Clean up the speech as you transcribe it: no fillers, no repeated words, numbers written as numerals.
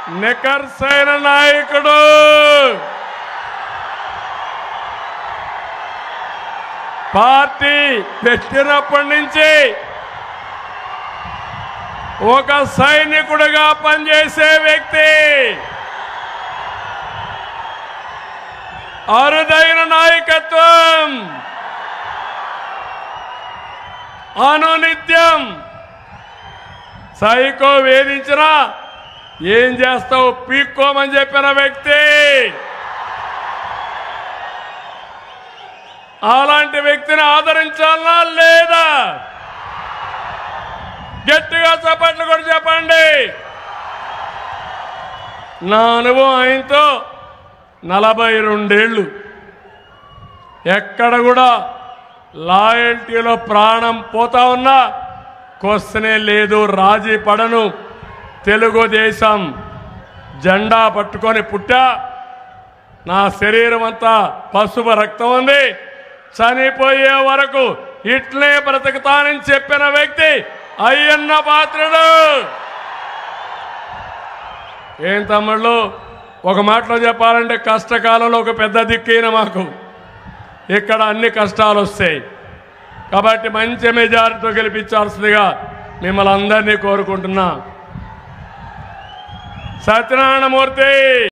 నికర్సైన నాయకుడు పార్టీ పెట్టినప్పటి నుంచి ఒక సైనికుడిగా పనిచేసే వ్యక్తి, అరుదైన నాయకత్వం, అనునిత్యం సైకో వేధించినా ఏం చేస్తావు పీక్కోమని చెప్పిన వ్యక్తి. అలాంటి వ్యక్తిని ఆదరించాలా లేదా? గట్టిగా చప్పట్లు కూడా చెప్పండి. నా అనుభవం ఆయనతో 42 ఏళ్ళు. ఎక్కడ కూడా లాయల్టీలో ప్రాణం పోతా ఉన్నా క్వశ్చనే లేదు, రాజీ పడను. తెలుగుదేశం జెండా పట్టుకొని పుట్టా, నా శరీరం అంతా పసుపు రక్తం ఉంది, చనిపోయే వరకు ఇట్లే బ్రతుకుతానని చెప్పిన వ్యక్తి అయ్యన్న పాత్రుడు. ఏం తమ్ముళ్ళు, ఒక మాటలో చెప్పాలంటే కష్టకాలంలో ఒక పెద్ద దిక్కైన మాకు ఇక్కడ అన్ని కష్టాలు వస్తాయి. కాబట్టి మంచి మెజారిటీతో గెలిపించాల్సిందిగా మిమ్మల్ని అందరినీ కోరుకుంటున్నా. సత్యనారాయణ మూర్తి.